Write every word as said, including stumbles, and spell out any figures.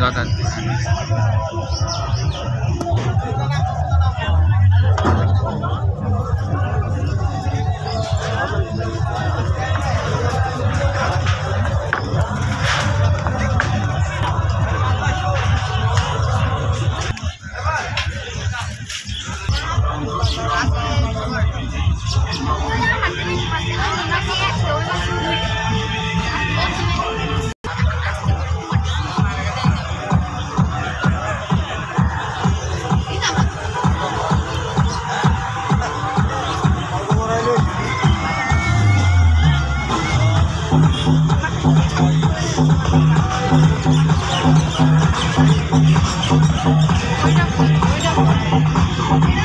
ज़्यादा Hãy subscribe cho kênh Ghiền Mì Gõ để không bỏ lỡ những video hấp dẫn.